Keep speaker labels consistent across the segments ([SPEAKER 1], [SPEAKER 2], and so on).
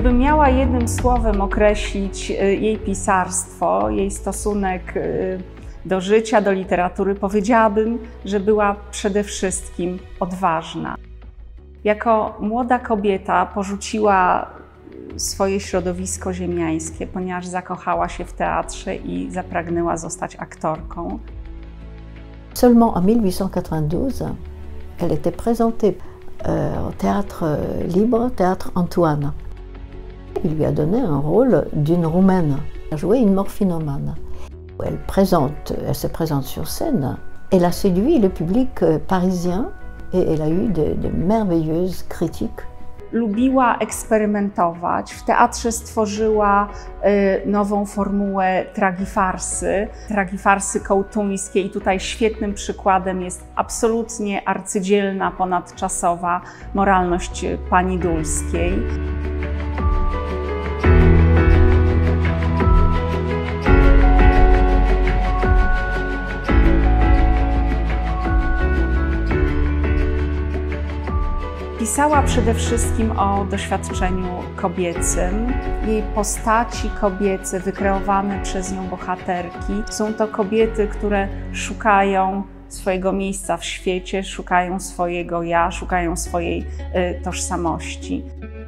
[SPEAKER 1] Gdybym miała jednym słowem określić jej pisarstwo, jej stosunek do życia, do literatury, powiedziałabym, że była przede wszystkim odważna. Jako młoda kobieta porzuciła swoje środowisko ziemiańskie, ponieważ zakochała się w teatrze i zapragnęła zostać aktorką.
[SPEAKER 2] Seulement en 1892, elle était présentée au Théâtre Libre, Théâtre Antoine. Il lui a donné un rôle d'une Roumaine. Elle a joué une morphinomane. Elle se présente sur scène. Elle a séduit le public parisien et elle a eu de merveilleuses critiques.
[SPEAKER 1] Lubiła eksperymentować. W teatrze stworzyła nową formułę tragifarsy kołtuńskiej. I tutaj świetnym przykładem jest absolutnie arcydzielna, ponadczasowa moralność pani Dulskiej. Pisała przede wszystkim o doświadczeniu kobiecym. Jej postaci kobiece, wykreowane przez nią bohaterki, są to kobiety, które szukają swojego miejsca w świecie, szukają swojego ja, szukają swojej tożsamości.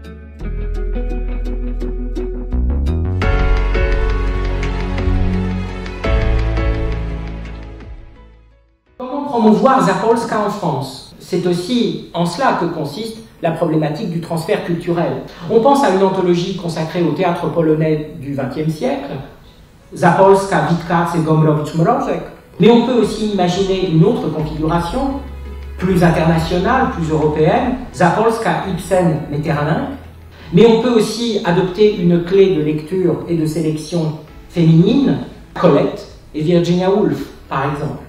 [SPEAKER 3] Comment promouvoir Zapolska en France? C'est aussi en cela que consiste la problématique du transfert culturel. On pense à une anthologie consacrée au théâtre polonais du XXe siècle, Zapolska, Witkac et Gombrowicz-Mrożek, mais on peut aussi imaginer une autre configuration, plus internationale, plus européenne, Zapolska, Ibsen, Metterninck, mais on peut aussi adopter une clé de lecture et de sélection féminine, Colette et Virginia Woolf, par exemple.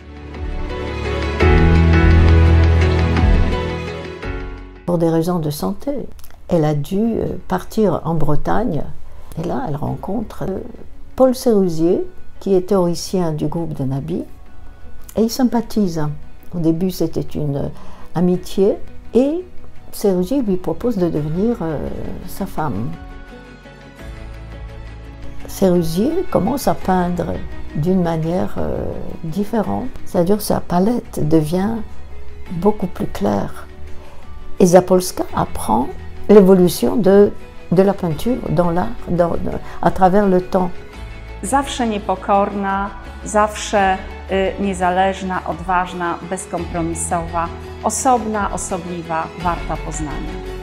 [SPEAKER 2] Pour des raisons de santé, elle a dû partir en Bretagne et là elle rencontre Paul Sérusier qui est théoricien du groupe de Nabi et ils sympathisent. Au début c'était une amitié et Sérusier lui propose de devenir sa femme. Sérusier commence à peindre d'une manière différente, c'est-à-dire sa palette devient beaucoup plus claire. Et Zapolska apprend l'évolution de la peinture dans l'art, à travers le temps.
[SPEAKER 1] Zawsze niepokorna, zawsze niezależna, odważna, bezkompromisowa, osobna, osobliwa, warta poznania.